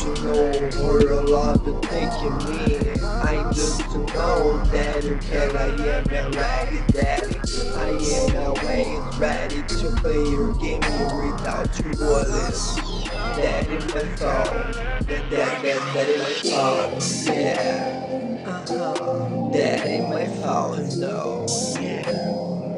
know for a lot to taking me. I just know that you can. I am now ready, daddy. I am now always ready to play your game without you wallet. That in my phone, that in my phone, yeah. That in my phone, no, yeah.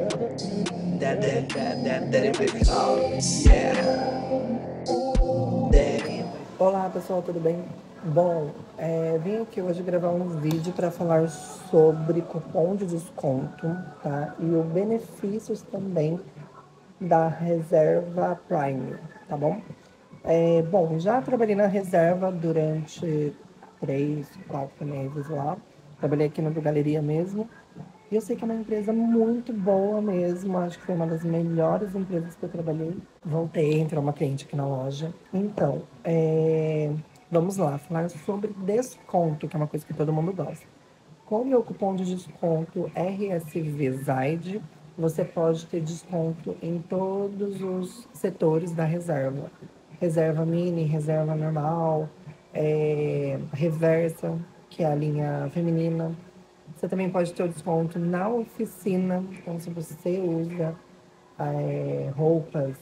That in my phone, yeah. That in my Olá pessoal, tudo bem? Bom, vim aqui hoje gravar um vídeo para falar sobre cupom de desconto, tá? E os benefícios também da reserva Prime, tá bom? Bom, já trabalhei na reserva durante 3, 4 meses lá. Trabalhei aqui no do Galeria mesmo. E eu sei que é uma empresa muito boa mesmo. Acho que foi uma das melhores empresas que eu trabalhei. Voltei, entrou uma cliente aqui na loja. Então, vamos lá, falar sobre desconto, que é uma coisa que todo mundo gosta. Com o meu cupom de desconto RSVZAID, você pode ter desconto em todos os setores da reserva. Reserva mini, reserva normal, reversa, que é a linha feminina. Você também pode ter o desconto na oficina. Então, se você usa roupas,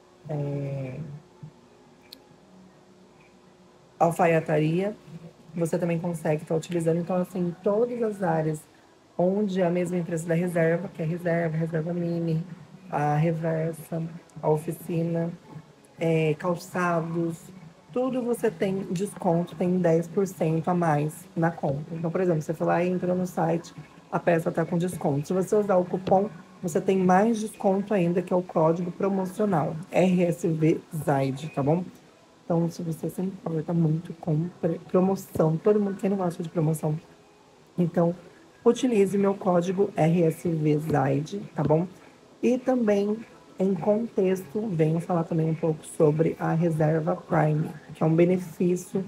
alfaiataria, você também consegue estar utilizando. Então, assim, todas as áreas onde a mesma empresa da reserva, que é a reserva, reserva mini, a reversa, a oficina, calçados, tudo você tem desconto, tem 10% a mais na compra. Então, por exemplo, você foi lá e entrou no site, a peça está com desconto. Se você usar o cupom, você tem mais desconto ainda, que é o código promocional, RSVZAID, tá bom? Então, se você se importa muito com promoção, todo mundo que não gosta de promoção, então utilize meu código RSVZAID, tá bom? E também, em contexto, venho falar também um pouco sobre a reserva Prime, que é um benefício,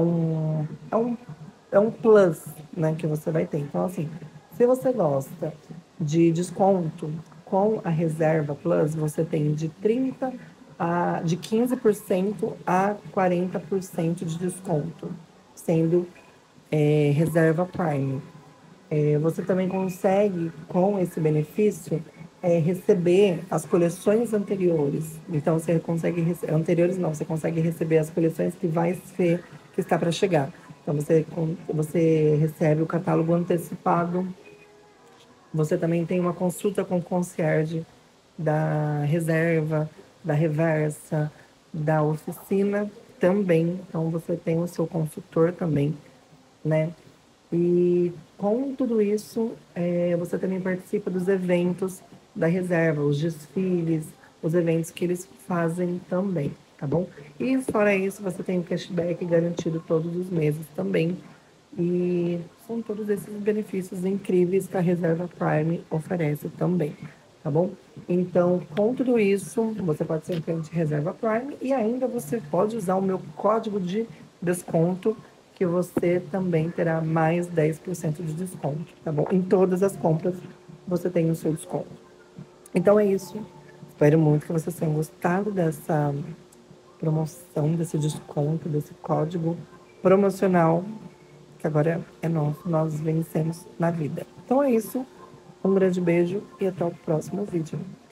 é um plus, né, que você vai ter. Então, assim, se você gosta de desconto com a reserva Plus, você tem de 15% a 40% de desconto, sendo reserva Prime. Você também consegue, com esse benefício, receber as coleções anteriores. Então, você consegue anteriores não, você consegue receber as coleções que está para chegar. Então, você recebe o catálogo antecipado. Você também tem uma consulta com o concierge da reserva, da reversa, da oficina também. Então, você tem o seu consultor também, né? E com tudo isso, você também participa dos eventos da reserva, os desfiles, os eventos que eles fazem também, tá bom? E fora isso, você tem o cashback garantido todos os meses também. E são todos esses benefícios incríveis que a Reserva Prime oferece também, tá bom? Então, com tudo isso, você pode ser um cliente de Reserva Prime e ainda você pode usar o meu código de desconto, que você também terá mais 10% de desconto, tá bom? Em todas as compras você tem o seu desconto. Então é isso. Espero muito que vocês tenham gostado dessa promoção, desse desconto, desse código promocional, que agora é nosso, nós vencemos na vida. Então é isso. Um grande beijo e até o próximo vídeo.